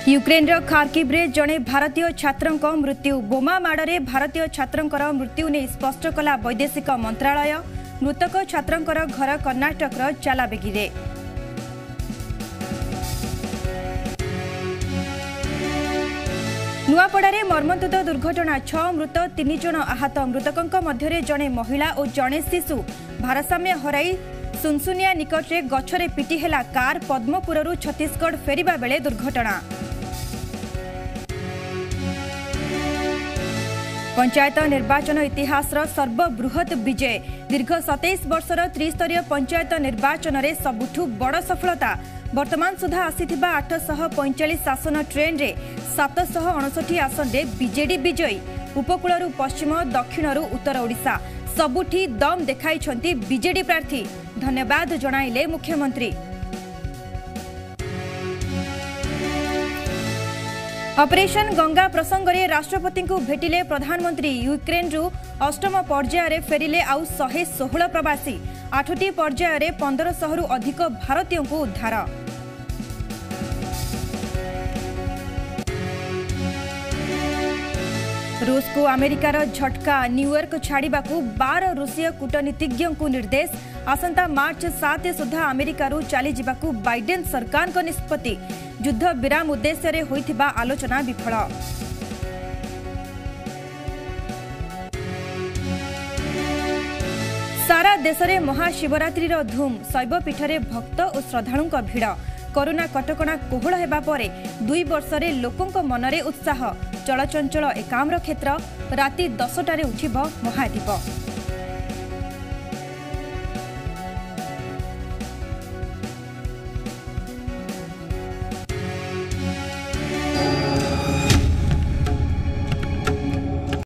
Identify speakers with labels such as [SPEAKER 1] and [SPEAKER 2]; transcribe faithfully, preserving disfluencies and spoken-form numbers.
[SPEAKER 1] Ukraine Kharkiv रे जड़े भारतीय छात्रों मृत्यु बोमा माड़े भारतीय छात्रों मृत्यु नहीं स्पष्ट कला वैदेशिक मंत्रालय। मृतक छात्रों घर कर्णाटक चालाबेगी रे। नुआपड़ारे मर्मन्तुद दुर्घटना छह मृत तीन जन आहत। मृतकों मध्य जड़े महिला और जड़े शिशु भारसाम्य हराई सुनसुनिया निकटरे गछरे पिटी हेला कार। पद्मपुरु छत्तीसगढ़ फेरिबा बेले दुर्घटना। पंचायत निर्वाचन इतिहास सर्वबृहत विजय। दीर्घ सतैश वर्षर त्रिस्तरीय पंचायत निर्वाचन में सबुठु बड़ सफलता। वर्तमान सुधा आसीथिबा आठ सौ पैंचाश आसन ट्रेन रे सात सौ अड़सठ आसन रे बीजेडी विजयी। उपकूलरू पश्चिम दक्षिणरू उत्तर ओडिशा सबुठी दम देखाइछंती बीजेडी प्रार्थी। धन्यवाद जणाइले मुख्यमंत्री। ऑपरेशन गंगा प्रसंग में राष्ट्रपति को भेटिले प्रधानमंत्री। यूक्रेन रु अष्टम पर्यायर फेरिले आउ शहे सोलह प्रवासी। आठटी पर्यायर पंदर शह रु अधिक भारतीयों को उद्धार। रूस को अमेरिकार झटका। न्यूयॉर्क छाड़ा बार रूसीय कूटनीतिज्ञों को निर्देश। आसंता मार्च सात सुधा अमेरिकार चली जावाकू बाइडेन सरकार को निष्पत्ति। युद्ध विराम उद्देश्य रे होइथिबा आलोचना विफल। सारा देश में महाशिवरात्रि धूम। शैवपीठरे भक्त और श्रद्धालुंक भिड़। कोरोना कटकणा कोहल हेबा परे दुई वर्ष रे लोकंक मनरे उत्साह। चलचंचल एकाम्र क्षेत्र। राति दसटारे उठिब महादीप।